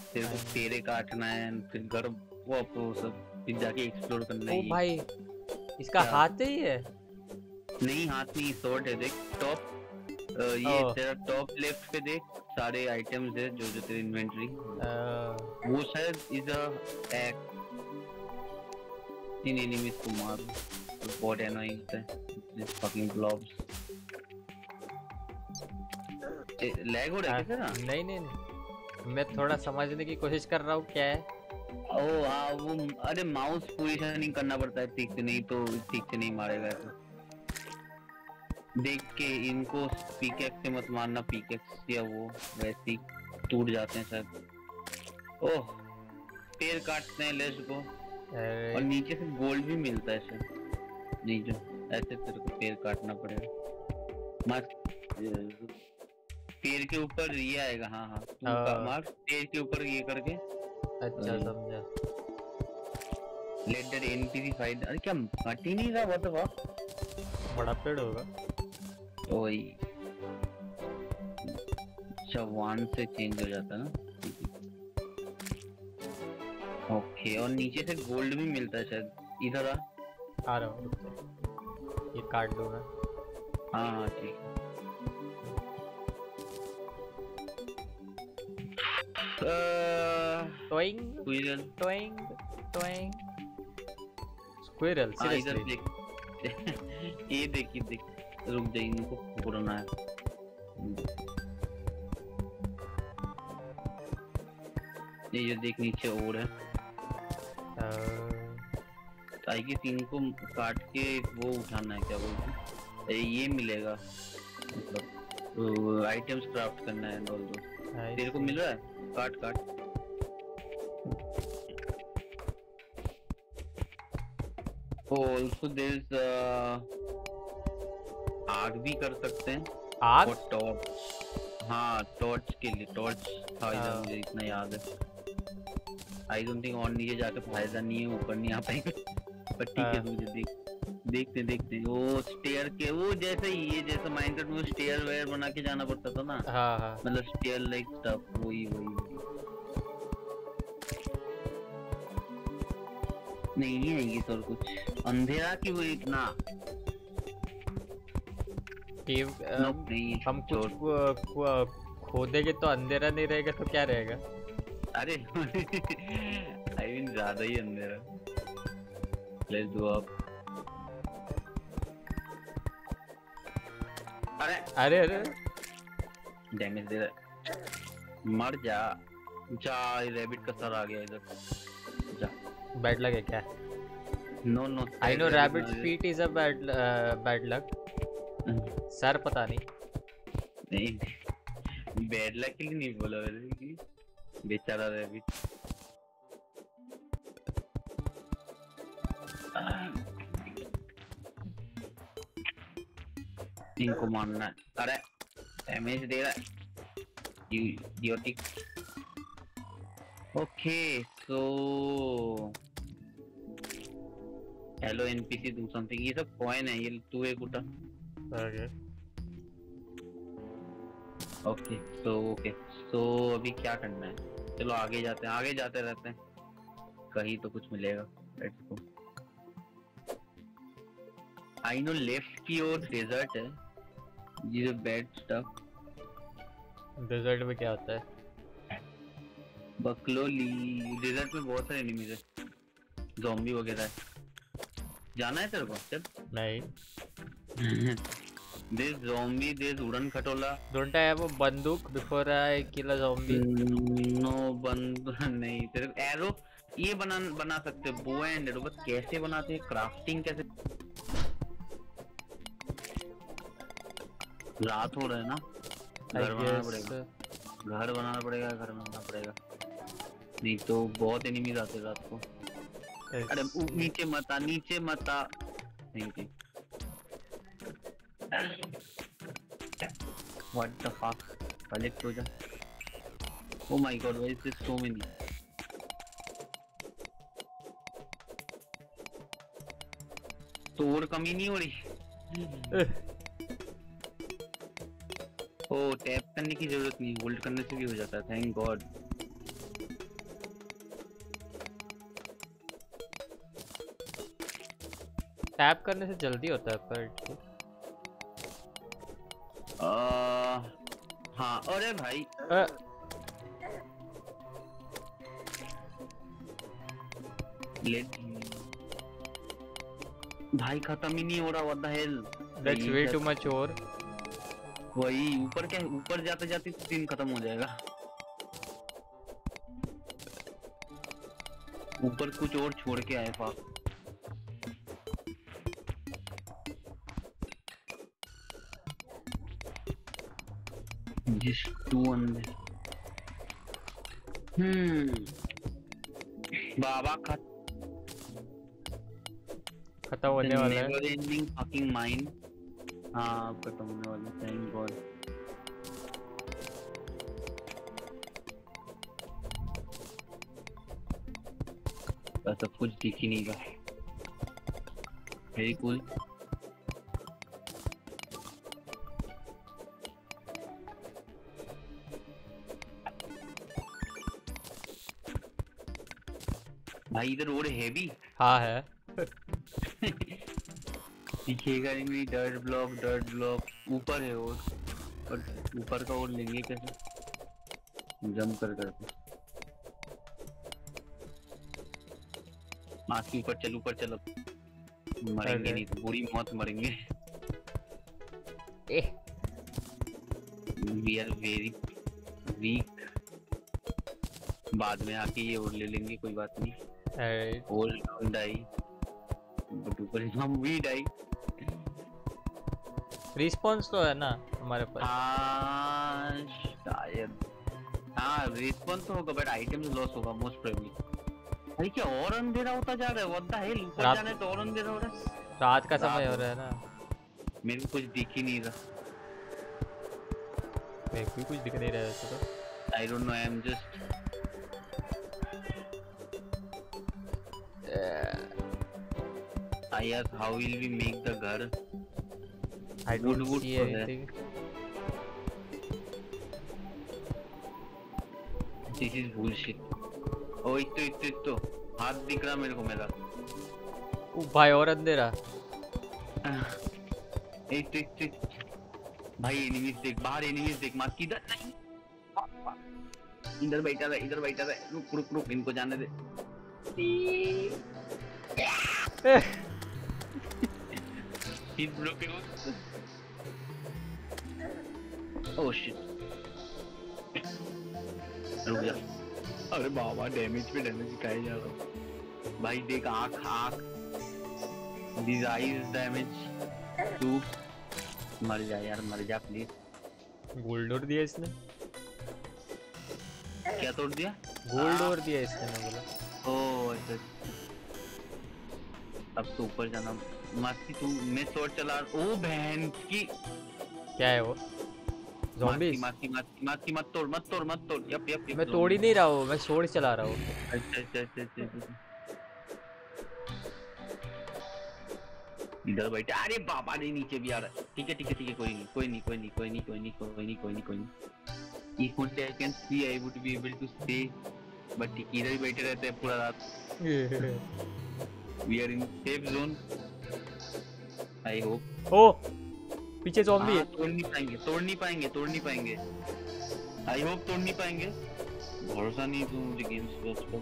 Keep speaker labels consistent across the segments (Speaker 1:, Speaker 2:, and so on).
Speaker 1: तेरे को पेड़े काटना है, फिर घर वो सब फिर जाके एक्सप्लोर करना है।
Speaker 2: ओ भाई इसका
Speaker 1: क्या?
Speaker 2: हाथ ही है।
Speaker 1: नहीं हाथ नहीं, स्वॉर्ड है। देख टॉप, ये तेरा टॉप लेफ्ट पे देख, सारे आइटम्स है जो जो तेरी इन्वेंटरी, वो शायद इज अ एक्ट। इन एनिमीज को मार, बहुत एनोइंग होता है दिस फकिंग ब्लॉब्स। लैग हो रहा है क्या तेरा?
Speaker 2: नहीं नहीं नहीं, मैं थोड़ा समझने की कोशिश कर रहा हूँ क्या है।
Speaker 1: ओ हाँ वो, अरे माउस पोजिशनिंग करना पड़ता है ठीक से, नहीं तो ठीक से नहीं मारेगा। तो देख के इनको पीकेक्स से मत मारना, पीकेक्स या वो वैसे ही टूट जाते हैं शायद। ओह पेड़ काटते हैं, लेट्स गो। और नीचे से गोल्ड भी मिलता है शायद, नहीं जो ऐसे तेरे को पेड़ काटना पड़ेगा। मस्त पेड़ के ऊपर ये आएगा। हाँ हाँ मार्क पेड़ के ऊपर ये करके।
Speaker 2: अच्छा समझा।
Speaker 1: Let that NPC fight. अरे क्या कट ही नहीं रहा, व्हाट द फक।
Speaker 2: बड़ा पेड़ होगा।
Speaker 1: ओए अच्छा वन से चेंज हो जाता है ना। ओके और नीचे से गोल्ड भी मिलता है शायद। इधर
Speaker 2: आ रहा हूँ, ये काट दूँ मैं।
Speaker 1: हाँ हाँ ठीक है।
Speaker 2: Towing
Speaker 1: squirrel
Speaker 2: towing towing squirrel
Speaker 1: इधर देख। ये देख रुक जाइए, इनको पुराना है। ये जो देख नीचे और है, आई गेस इनको काट के वो उठाना है, क्या बोलते हैं ये मिलेगा, मतलब आइटम्स क्राफ्ट करना है। डॉल दो तेरे को मिल रहा है, काट काट। ऑल्सो देयर इज आग भी कर सकते हैं।
Speaker 2: आग
Speaker 1: और टॉर्च, हाँ टॉर्च के लिए टॉर्च था इधर, मुझे इतना याद है। आई डोंट थिंक और नीचे जाकर फायदा नहीं है, ऊपर नहीं आ पाएंगे। पर ठीक है मुझे देखते देखते वो स्टेयर के वो जैसे ही, ये जैसे माइनक्राफ्ट में स्टेयर वेयर बना के जाना पड़ता था ना।
Speaker 2: हाँ
Speaker 1: मतलब स्टेयर लाइक स्टफ, वही नहीं है ये तो कुछ अंधेरा की वो इतना
Speaker 2: हम कुछ खोदेंगे तो अंधेरा नहीं रहेगा तो क्या रहेगा?
Speaker 1: अरे आई मीन ज्यादा ही अंधेरा। Let's do up.
Speaker 2: अरे अरे
Speaker 1: डैमेज दे रहा, मर जा। रैबिट का सर आ गया इधर। जा
Speaker 2: बैड लक है क्या?
Speaker 1: No no
Speaker 2: I know rabbit's feet is a bad luck. Sir पता नहीं
Speaker 1: बैड लक के लिए नहीं बोला मैंने, बेचारा रैबिट। इनको मारना है। अरे डैमेज दे रहा है idiotic. Okay so hello NPC do something. ये सब कॉइन है, ये तू एक उठा। ओके सो अभी क्या करना है? चलो आगे जाते हैं, आगे जाते रहते हैं, कहीं तो कुछ मिलेगा। Let's go. I know left की ओर डेजर्ट है, ये बैड स्टफ।
Speaker 2: डेजर्ट में क्या होता है?
Speaker 1: बकलोली। डेजर्ट में बहुत सारे एनिमीज है, ज़ॉम्बी वगैरह है। जाना है तेरे को? चल नहीं। This zombie, this wooden खटोला।
Speaker 2: Don't I have a बंदूक before I kill a zombie?
Speaker 1: No बंदूक नहीं। तेरे को एरो ये बना सकते, बो एंड एरो। बस कैसे बनाते हैं, क्राफ्टिंग कैसे? रात हो रहा है ना, घर बनाना पड़ेगा, नहीं तो बहुत एनिमीज आते हैं रात को। अरे नीचे मत आ। नहीं What the fuck? Collect हो जा। Oh my god, why is this so many? तो और कमी नहीं हो रही। ओ टैप करने की जरूरत नहीं, होल्ड करने से भी हो जाता है। Thank God.
Speaker 2: टैप करने से जल्दी होता है पर
Speaker 1: हाँ। अरे भाई लेट भाई खत्म ही नहीं हो रहा। What the hell,
Speaker 2: that's way too much. और
Speaker 1: वही ऊपर क्या, ऊपर जाते जाते दिन खत्म हो जाएगा। ऊपर कुछ और छोड़ के आए पाप। जिस टू अंदर बाबा
Speaker 2: खत्म होने वाला है।
Speaker 1: Never ending fucking mine. हाँ खत्म होने वाला, थैंक गॉड। सब कुछ दिख ही नहीं रहा। Very cool. भाई इधर रोड है भी।
Speaker 2: हाँ है।
Speaker 1: दिखेगा नहीं। डर्ट ब्लॉक ऊपर है और ऊपर का और लेंगे कैसे? जंप कर करके माँ के ऊपर चल, ऊपर चलो। मरेंगे नहीं तो बुरी मौत मरेंगे। We are very weak. बाद में आके ये और ले लेंगे, कोई बात नहीं। All don't die, but ऊपर हम भी die।
Speaker 2: रिस्पॉन्स तो है ना हमारे पास।
Speaker 1: हाँ शायद, हाँ रिस्पॉन्स तो होगा बट आइटम्स लॉस होगा मोस्ट प्रोबेबली। भाई क्या और अंधेरा होता जा रहा है? व्हाट द हेल, ऊपर जाने तो और अंधेरा हो रहा है।
Speaker 2: रात का समय हो रहा है ना।
Speaker 1: मेरे को कुछ दिख ही नहीं रहा।
Speaker 2: मेरे को कुछ दिख नहीं रहा है तो।
Speaker 1: I don't know, I am just I ask how will we make the घर?
Speaker 2: I don't see anything.
Speaker 1: This is bullshit. ओ इतो हाथ दिख रहा मेरे को मेरा।
Speaker 2: ओ भाई और अंधेरा।
Speaker 1: इतो भाई एनिमीज देख, बाहर एनिमीज देख। मार किधर नहीं, इधर बैठा रहा। रुक इनको जाने दे। He's broken. Oh shit. रुक जा। अरे बाबा डैमेज पे डैमेज खाए जा रहा हूँ। भाई देख आँख These eyes damage तू मर जा यार, मर जा प्लीज।
Speaker 2: गोल्ड डोर दिया इसने।
Speaker 1: क्या तोड़ दिया?
Speaker 2: गोल्ड डोर दिया इसने, मैं बोला।
Speaker 1: ओह अच्छा। अब तो ऊपर जाना मस्ती। तू मैं शॉट चला। ओ बहन की
Speaker 2: क्या है वो? ज़ॉम्बीज़।
Speaker 1: मास्की मत तोड़। यप
Speaker 2: मैं तोड़ ही नहीं रहा हूँ, मैं शॉट चला रहा हूँ।
Speaker 1: अच्छा। इधर बैठे। अरे बाबा ने नीचे भी आ रहा है। ठीक है कोई नहीं। If only I can see, I would be able to stay. But इधर ही बैठे रहते हैं पूरा रात। We are in safe zone. I hope.
Speaker 2: Oh, पीछे ज़ॉम्बी है।
Speaker 1: तोड़ नहीं पाएंगे। I hope तोड़ नहीं पाएंगे। भरोसा नहीं तो मुझे गेम्स पर।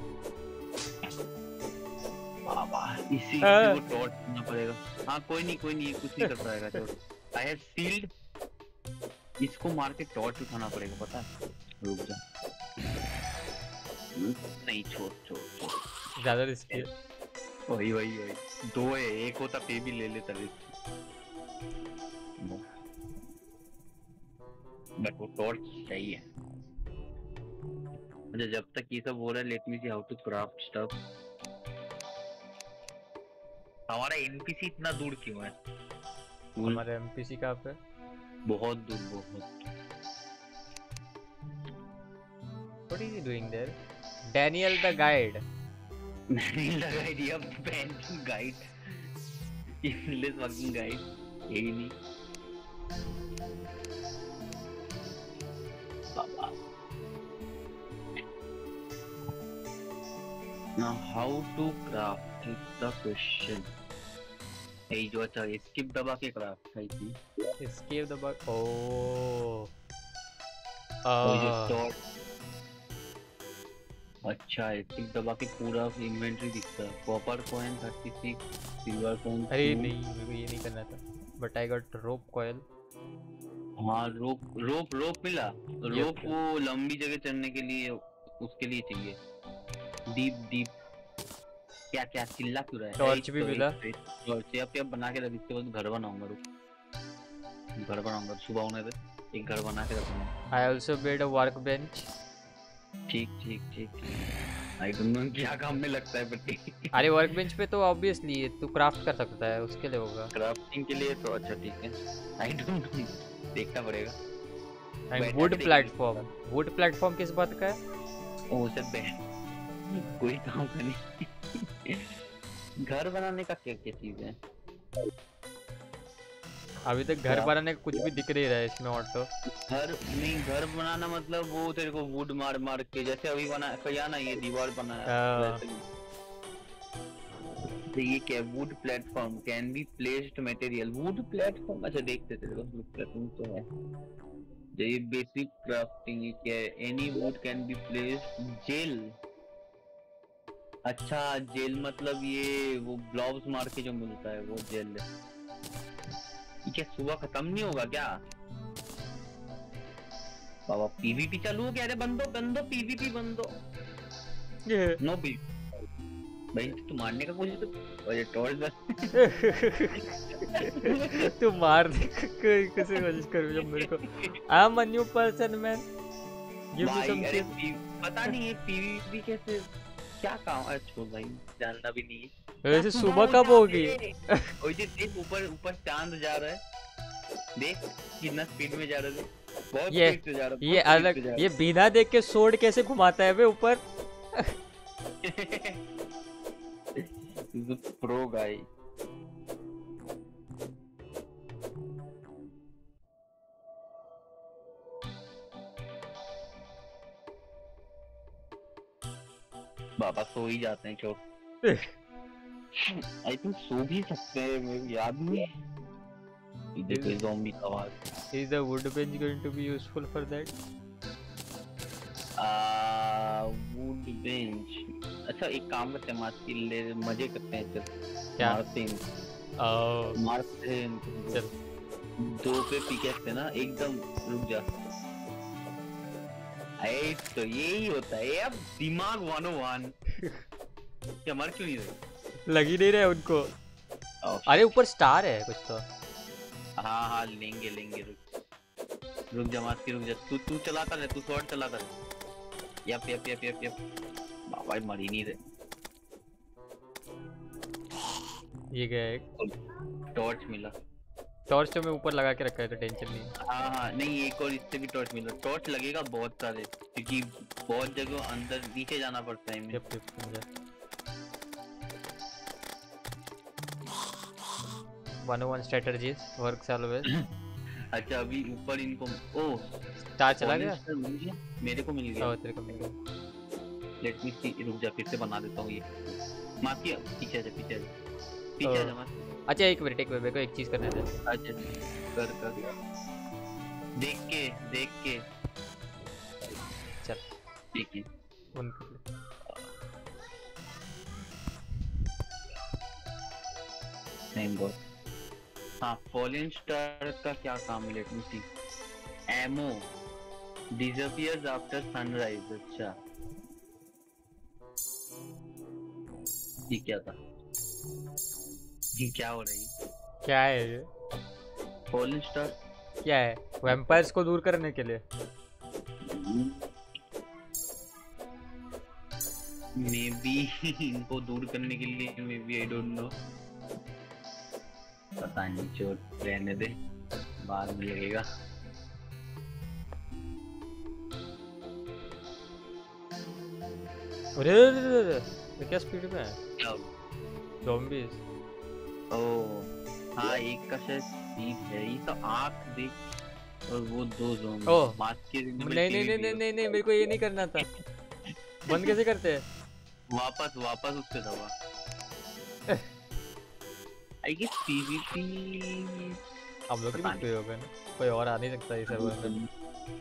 Speaker 1: बाबा इसी को टॉर्च करना पड़ेगा। हाँ कोई नहीं कुछ नहीं कर पाएगा। चलो I have sealed। इसको मार के टॉर्च उठाना पड़ेगा, पता है? रुक जा। नहीं छोड़।
Speaker 2: ज़्यादा रिस्की है।
Speaker 1: वही दो है, एक होता पे भी ले लेता रिस्क। बट वो टॉर्च चाहिए। अच्छा जब तक ये सब हो रहा है, let me see how to craft stuff. हमारा एनपीसी इतना दूर क्यों है?
Speaker 2: हमारा एनपीसी कहाँ पे?
Speaker 1: बहुत दूर।
Speaker 2: What is he doing there? Daniel the guide.
Speaker 1: Yep, Ben guide. Useless fucking guide. यही नहीं। बाबा। Now how to craft is the question. यही जो अच्छा स्किप दबा के क्राफ्ट है थी।
Speaker 2: एस्केप दबा ओ
Speaker 1: वो जो स्टोर अच्छा स्किप दबा के पूरा इन्वेंटरी दिखता है। Copper coin 36 silver coin.
Speaker 2: अरे नहीं मेरे को ये नहीं करना था but I got rope coil.
Speaker 1: हाँ रोप रोप रोप मिला। रोप वो लंबी जगह चढ़ने के लिए उसके लिए चाहिए। डीप डीप क्या क्या चिल्ला क्यों रहा है।
Speaker 2: टॉर्च भी मिला।
Speaker 1: टॉर्च अब बना के रख। इसके बाद घर बनाऊंगा। रुक घर बनाऊंगा सुबह होने पे एक घर बना के रखूंगा।
Speaker 2: I also made a work bench.
Speaker 1: ठीक ठीक ठीक आई डोंट नो क्या काम में लगता है बट
Speaker 2: अरे वर्क बेंच पे तो ऑब्वियसली तू क्राफ्ट कर सकता है उसके लिए होगा।
Speaker 1: क्राफ्टिंग के लिए तो अच्छा ठीक है। आई डोंट नो देखना पड़ेगा।
Speaker 2: एंड वुड प्लेटफॉर्म किस बात का है?
Speaker 1: ओ सब बैंड कोई काम का नहीं। घर बनाने का क्या क्या चीज है?
Speaker 2: अभी तक घर बनाने का कुछ भी दिख नहीं रहा है इसमें। ऑटो
Speaker 1: घर नहीं घर बनाना मतलब वो तेरे को वुड मार मार के जैसे अभी बना किया ना ये दीवार बनाया। तो ये क्या wood platform can be placed material wood platform. अच्छा देखते थे वुड प्लेटफॉर्म तो है। ये बेसिक क्राफ्टिंग ये क्या है? Any wood can be placed jail. अच्छा जेल मतलब ये वो ग्लव्स मार के जो मिलता है वो जेल है। क्या सुबह खत्म नहीं होगा क्या? बाबा पीवीपी चालू हो गया। अरे बंदो पीवीपी बंदो नो पी भाई तू मारने का कोशिश तो ये टॉर्च बस
Speaker 2: तू मार दे कैसे कोशिश कर जब मेरे को I am a new person man give me something.
Speaker 1: पता नहीं ये पीवीपी कैसे क्या काम है। छोड़ भाई जानना भी नहीं है।
Speaker 2: वैसे सुबह कब होगी?
Speaker 1: ओए जी देख ऊपर चांद जा रहा है। देख कितना स्पीड में जा रहा है। बहुत स्पीड से जा रहा है।
Speaker 2: ये अलग ये बिना देख के सोड कैसे घुमाता है बे ऊपर।
Speaker 1: प्रो गाय। बाबा सो ही जाते हैं क्यों? आई थिंक सो भी सकते हैं मेरे याद नहीं है। देखो ज़ॉम्बी का आवाज।
Speaker 2: Is the wood bench going to be useful for that?
Speaker 1: Wood bench अच्छा एक काम करते हैं मास्की ले मजे करते हैं। चल
Speaker 2: क्या
Speaker 1: मारते हैं
Speaker 2: चल
Speaker 1: 2 पे पिकेट है ना एकदम रुक जा। तो यही होता है अब दिमाग 101 क्या मर क्यों नहीं रहे?
Speaker 2: लग ही नहीं रहे उनको। अरे ऊपर स्टार है कुछ तो।
Speaker 1: हाँ लेंगे रुक जा मास्की रुक जा। तू चलाता रहे तू शॉट चलाता रहे। यप बाबा मर ही नहीं रहे।
Speaker 2: ये गया एक
Speaker 1: टॉर्च मिला।
Speaker 2: टॉर्च तो मैं ऊपर लगा के रखा है तो टेंशन नहीं।
Speaker 1: हाँ नहीं एक और इससे भी टॉर्च मिला। टॉर्च लगेगा बहुत सारे क्योंकि बहुत जगह अंदर नीचे जाना पड़ता है।
Speaker 2: यप समझा। 101 strategies works always।
Speaker 1: अच्छा अभी ऊपर इनको ओ
Speaker 2: स्टार चला गया।
Speaker 1: मेरे को मिल गया।
Speaker 2: तेरे को मिल गया।
Speaker 1: लेट मी सी रुक जा फिर से बना देता हूँ ये। माफी पीछे जा
Speaker 2: अच्छा एक मिनट मेरे को एक चीज करने दे।
Speaker 1: अच्छा कर देख के
Speaker 2: चल
Speaker 1: ठीक है नहीं बहुत। हाँ फॉलन स्टार का क्या काम है? Let me see. Ammo disappears after sunrise. अच्छा ये क्या था? ये क्या हो रही?
Speaker 2: क्या है ये?
Speaker 1: फॉलन स्टार
Speaker 2: क्या है? वैम्पायर्स को दूर करने के लिए
Speaker 1: मे बी इनको दूर करने के लिए maybe I don't know. पता नहीं चोट रहने दे बाद में लगेगा।
Speaker 2: अरे क्या स्पीड में है ज़ॉम्बीज।
Speaker 1: हाँ एक का शायद ठीक है। ये तो आँख देख और वो 2 ज़ॉम्बी मास्क के।
Speaker 2: नहीं मेरे को ये नहीं करना था। बंद कैसे करते हैं?
Speaker 1: वापस उससे दबा। आई गेस पीवीपी
Speaker 2: हम लोग भी पे होगा ना, कोई और आ नहीं सकता इस सर्वर में।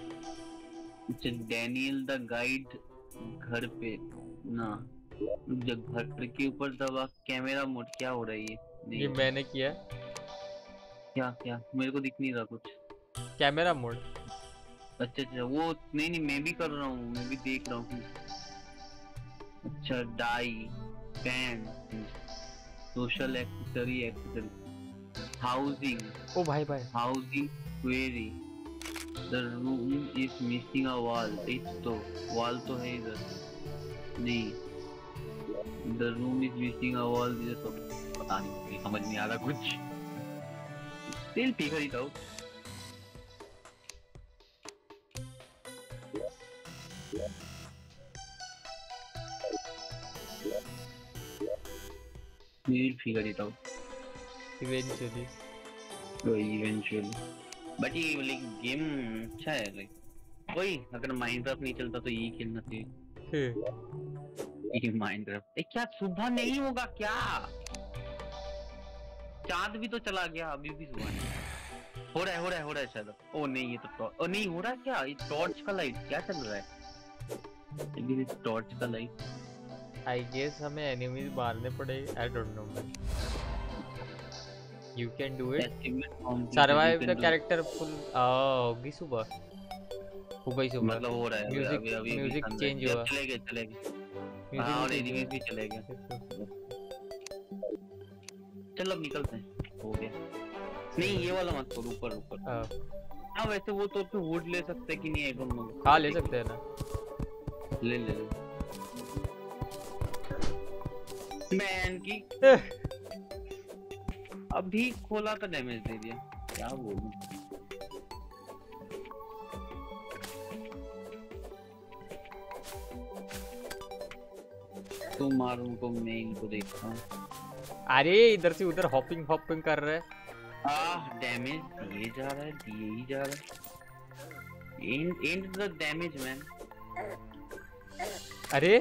Speaker 1: डैनियल द गाइड घर पे ना, जब घर के ऊपर दबा कैमरा मोड क्या हो रही है? नहीं
Speaker 2: ये मैंने किया।
Speaker 1: क्या क्या मेरे को दिख नहीं रहा कुछ।
Speaker 2: Camera mode.
Speaker 1: अच्छा अच्छा वो नहीं मैं भी कर रहा हूँ, मैं भी देख रहा हूँ। अच्छा die pan social accessory housing.
Speaker 2: ओ भाई भाई
Speaker 1: housing query the room is missing a wall. तो वॉल तो है इधर नहीं। The room is missing a wall, तो पता नहीं समझ नहीं आ रहा कुछ। Still figure it out. We'll figure it out
Speaker 2: eventually.
Speaker 1: eventually. But ये like गेम अच्छा है like वही अगर माइनक्राफ्ट नहीं चलता तो यही खेलना चाहिए। ये माइनक्राफ्ट क्या सुबह नहीं होगा क्या? चांद भी तो चला गया, अभी भी सुबह नहीं हो रहा है शायद। ओ नहीं ये तो ओ नहीं हो रहा क्या? ये टॉर्च का लाइट क्या चल रहा है? ये टॉर्च का लाइट
Speaker 2: आई गेस हमें एनिमीज मारने पड़ेंगे। I don't know man. You can do it. Survive the character full. होगी सुबह, हो गई सुबह।
Speaker 1: मतलब हो रहा है
Speaker 2: म्यूजिक चेंज हुआ।
Speaker 1: चलेगा हाँ और एनिमीज भी चलेगा। चलो अब निकलते हैं, हो गया। नहीं ये वाला मत करो, ऊपर हाँ वैसे वो तो वुड ले सकते कि नहीं? I don't know.
Speaker 2: हाँ ले सकते हैं ना।
Speaker 1: ले मैन की अभी खोला तो डैमेज दे दिया, क्या बोलूं। तो मारूं तो मैं इनको देखता हूँ।
Speaker 2: अरे इधर से उधर हॉपिंग कर रहे हैं।
Speaker 1: डैमेज दिए जा रहा है। And the damage man.
Speaker 2: अरे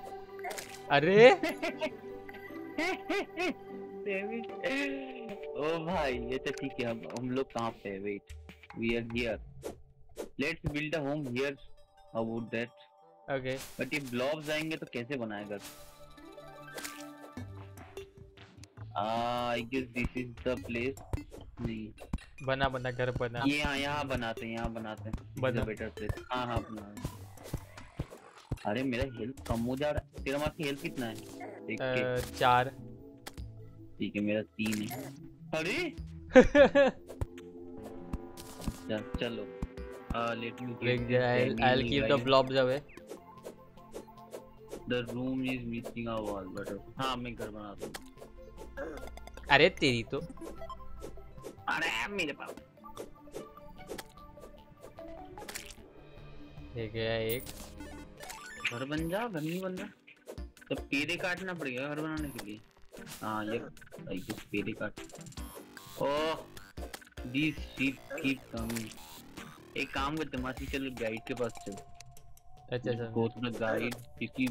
Speaker 1: ओ भाई ये तो ठीक है। हम लोग कहाँ पे है? Wait we are here, let's build a home here. How would that?
Speaker 2: Okay
Speaker 1: but ये ब्लॉब्स आएंगे तो कैसे बनाएगा? I guess this is the place. नहीं
Speaker 2: बना घर बना।
Speaker 1: ये यहाँ बनाते हैं बना बेटर प्लेस। हाँ बना। अरे मेरा हेल्थ कम हो जा रहा है। तेरा मार्क हेल्थ कितना है?
Speaker 2: 4।
Speaker 1: ठीक है मेरा 3 है। अरे चलो let me
Speaker 2: I'll keep the blobs away.
Speaker 1: The room is missing a wall, but हाँ मैं घर बनाता हूँ।
Speaker 2: अरे तेरी तो
Speaker 1: अरे मेरे पास
Speaker 2: ठीक है। एक
Speaker 1: घर बन जा, घर नहीं बन रहा तो पेड़े काटना पड़ेगा घर बनाने के लिए। हाँ ये पेड़े काट। Oh this sheep keep coming. एक काम करते मासी, चलो गाइड के पास चल।
Speaker 2: अच्छा
Speaker 1: गो टू द गाइड किसी।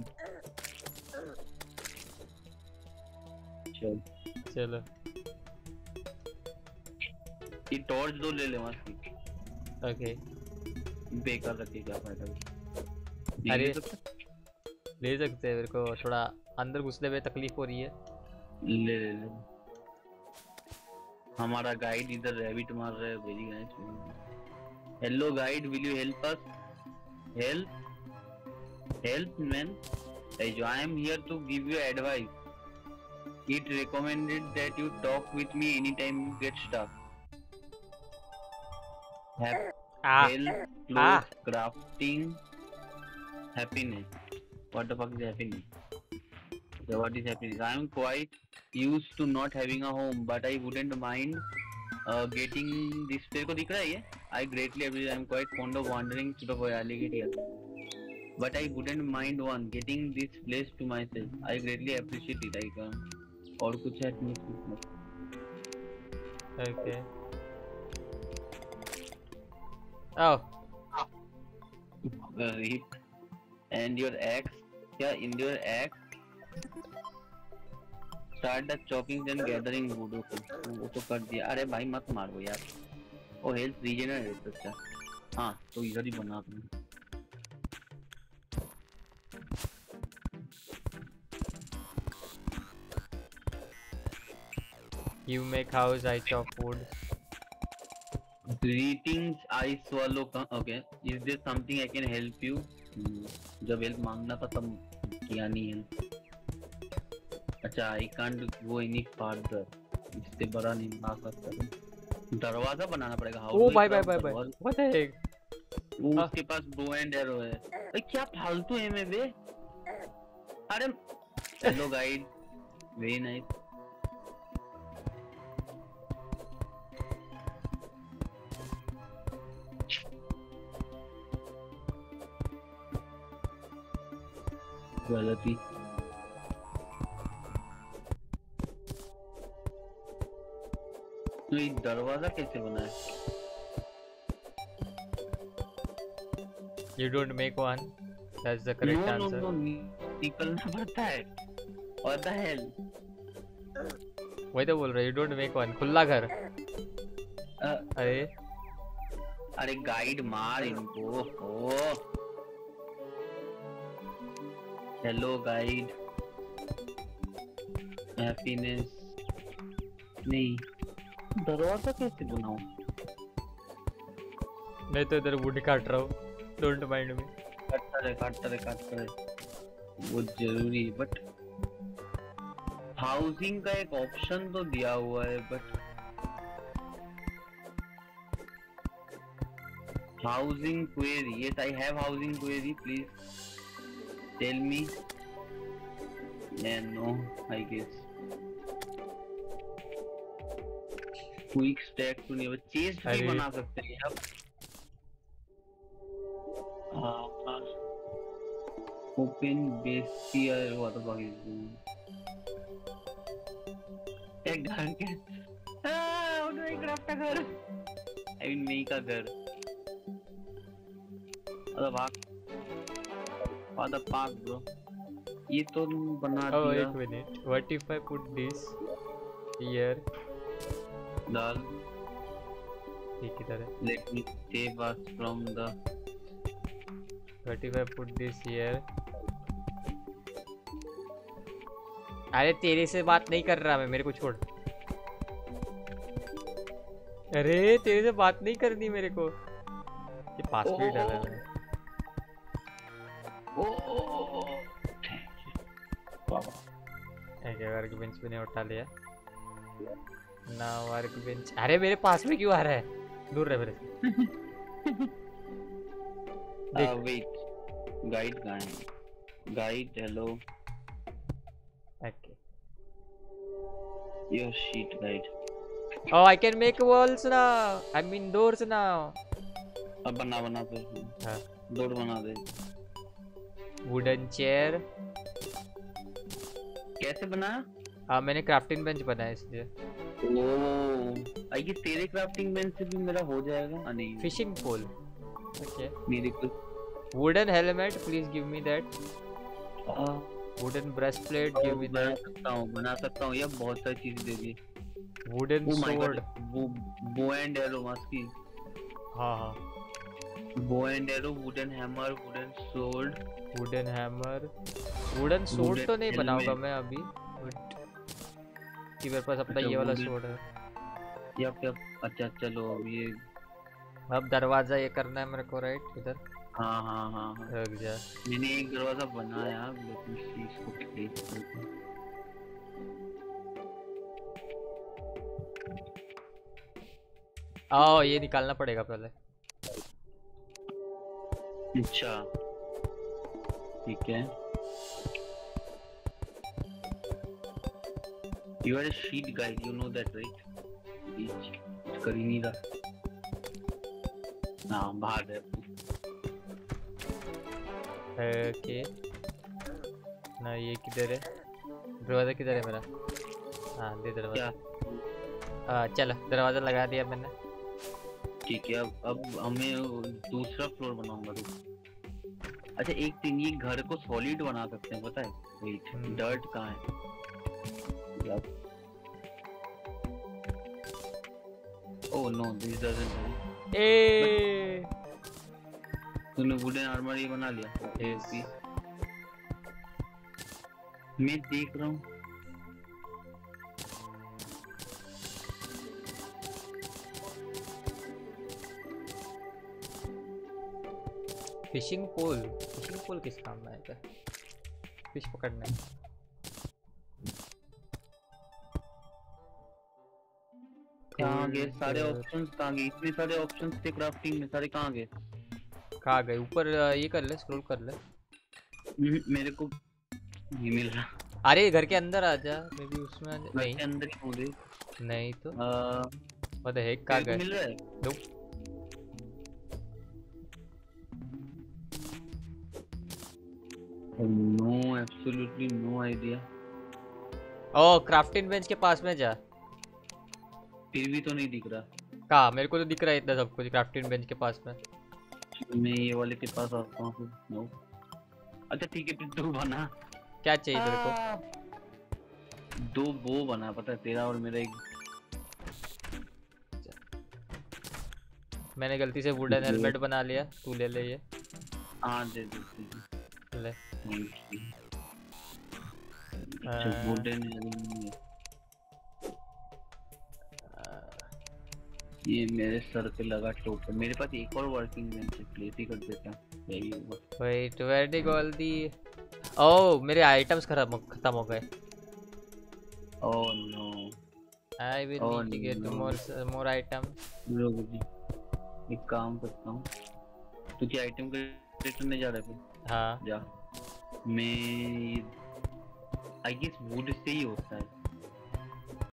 Speaker 2: चलो
Speaker 1: ये टॉर्च दो ले ले मासी।
Speaker 2: ओके
Speaker 1: बेकार रखे क्या फायदा?
Speaker 2: अरे ले सकते हैं, मेरे को थोड़ा अंदर घुसने में तकलीफ हो रही है।
Speaker 1: ले हमारा गाइड इधर रैबिट मार रहा है। Very nice. Hello guide, will you help us? Help man. I am here to give you advice. It recommended that you talk with me anytime you get stuck. Health, clothes, crafting, happiness. What the fuck is happiness? So what is happiness? I am quite used to not having a home, but I wouldn't mind getting this. तेरे को दिख रहा है ये? I greatly appreciate. I am quite fond of wandering through the Voyalig here. But I wouldn't mind getting this place to myself. I greatly appreciate it. और कुछ है नहीं?
Speaker 2: Okay. Oh.
Speaker 1: And your axe? Yeah, in your axe. Start the chopping and gathering wood. वो तो कर दिया। अरे भाई मत मारो यार। ओ हेल्थ रीजनरेट। अच्छा हाँ तो इधर ही बना दूँ।
Speaker 2: You make house, I chop wood.
Speaker 1: Greetings, I swallow. Okay, is there something I can help you? जब हेल्प मांगना था तब किया नहीं है। अच्छा I can't go any further। इससे बड़ा नहीं बना सकता। दरवाजा बनाना पड़ेगा।
Speaker 2: ओ भाई भाई भाई भाई what the heck?
Speaker 1: वो उसके पास बो एंड एरो है। अरे क्या फालतू है में बे। अरे हेलो गाइड वेरी नाइस। गलती तो ये दरवाजा कैसे बना है?
Speaker 2: You don't make one. That's the correct answer.
Speaker 1: No, निकलना पड़ता है। What the hell?
Speaker 2: वही तो बोल रहा है, you don't make one. खुला घर।
Speaker 1: अरे गाइड मार इनको। ओ हेलो गाइड। हैप्पीनेस नहीं। दरवाजा कैसे बनाऊं?
Speaker 2: मैं तो इधर वुड काट रहा हूँ। Don't mind me.
Speaker 1: काटता रहे। वो जरूरी है बट हाउसिंग का एक ऑप्शन तो दिया हुआ है but housing query. Yes I have housing query please tell me. No I guess quick stack to nearby chest भी बना सकते हैं आप। Open bestiary what the fuck is एक घर के उधर एक क्राफ्ट का घर। आई मीन नहीं का घर। अरे भाग ब्रो। ये तो बना दिया।
Speaker 2: एक minute. What if I put this here?
Speaker 1: डाल।
Speaker 2: ये किधर है?
Speaker 1: Let me save us from the।
Speaker 2: What if I put this here? अरे तेरे से बात नहीं कर रहा मैं, मेरे को छोड़। अरे तेरे से बात नहीं करनी मेरे को। ये पासवर्ड डाला है। वर्क बेंच पे नहीं उठा लिया ना। वर्क बेंच अरे मेरे पास में क्यों आ रहा है? दूर रह मेरे से।
Speaker 1: वेट गाइड कहाँ है? Guide hello.
Speaker 2: Okay
Speaker 1: your sheet guide.
Speaker 2: Oh, I can make walls now. I mean doors now.
Speaker 1: अब बना दे। हाँ डोर बना दे।
Speaker 2: वुडन चेयर
Speaker 1: कैसे बनाया?
Speaker 2: मैंने क्राफ्टिंग बेंच बनाया इसलिए।
Speaker 1: ओह आई गेस तेरे क्राफ्टिंग बेंच से भी मेरा हो जाएगा। नहीं
Speaker 2: फिशिंग पोल। ओके
Speaker 1: मेरे को
Speaker 2: wooden helmet please give me that. Wooden breastplate give me that.
Speaker 1: बना सकता हूँ ये बहुत सारी चीज दे दी।
Speaker 2: Wooden sword
Speaker 1: bow and arrow musket.
Speaker 2: हाँ
Speaker 1: bow and arrow wooden hammer wooden sword.
Speaker 2: Wooden sword तो नहीं बनाऊंगा मैं अभी बट मेरे पास अपना ये वाला स्वॉर्ड है।
Speaker 1: यप अच्छा चलो अब ये
Speaker 2: अब दरवाजा ये करना है मेरे को राइट इधर।
Speaker 1: हाँ
Speaker 2: रुक जा।
Speaker 1: मैंने एक दरवाजा बनाया लेकिन इसको प्लेस करते हैं।
Speaker 2: आओ ये निकालना पड़ेगा पहले।
Speaker 1: अच्छा ठीक है। You are a sheet guide, you know that right? कर ही नहीं रहा। हाँ बाहर है।
Speaker 2: ओके ना ये किधर है? दरवाजा किधर है मेरा? हाँ दे दरवाजा। चल दरवाजा लगा दिया मैंने।
Speaker 1: ठीक है अब हमें दूसरा फ्लोर बनाऊंगा। अच्छा एक दिन ये घर को सॉलिड बना सकते हैं पता है? वेट डर्ट कहाँ है? Yep. Oh no, this doesn't help.
Speaker 2: ए
Speaker 1: तूने वुडन आर्मर ही बना लिया?
Speaker 2: Yes.
Speaker 1: मैं देख रहा हूँ।
Speaker 2: फिशिंग पोल किस काम में आएगा? फिश पकड़ने।
Speaker 1: कहाँ गए सारे ऑप्शंस? कहाँ गए इतने सारे ऑप्शंस थे क्राफ्टिंग में? सारे कहाँ गए?
Speaker 2: कहाँ गए? ऊपर ये कर ले, स्क्रॉल कर ले।
Speaker 1: मेरे को नहीं मिल रहा।
Speaker 2: अरे घर के अंदर आ जा, मे बी उसमें आ जा। नहीं
Speaker 1: अंदर ही हूँ रे।
Speaker 2: नहीं तो व्हाट द हेक, कहाँ गए?
Speaker 1: मिल रहा है?
Speaker 2: Nope.
Speaker 1: No, absolutely no idea.
Speaker 2: ओ क्राफ्टिंग बेंच के पास में जा।
Speaker 1: फिर भी तो नहीं दिख रहा।
Speaker 2: कहाँ? मेरे को तो दिख रहा है इतना सब कुछ क्राफ्टिंग बेंच के पास में।
Speaker 1: मैं ये वाले के पास आता हूँ। नो अच्छा ठीक है, फिर तू बना।
Speaker 2: क्या चाहिए तेरे को?
Speaker 1: 2 बो बना, पता है तेरा और मेरा एक।
Speaker 2: मैंने गलती से वुडन हेलमेट बना लिया, तू ले ले ये।
Speaker 1: हाँ दे दे
Speaker 2: ले।
Speaker 1: अच्छा वुडन ये मेरे सर पे लगा टोपर। मेरे पास एक और वर्किंग बेंच है, प्लेस ही कर देता यही होगा।
Speaker 2: Wait where did all the oh मेरे आइटम्स खत्म हो गए।
Speaker 1: Oh no
Speaker 2: I will need to get more item.
Speaker 1: रुक जी, एक काम करता हूँ। तू क्या आइटम क्रिएटर में जा रहा है?
Speaker 2: हाँ
Speaker 1: जा। मैं आई गेस वुड से ही होता है।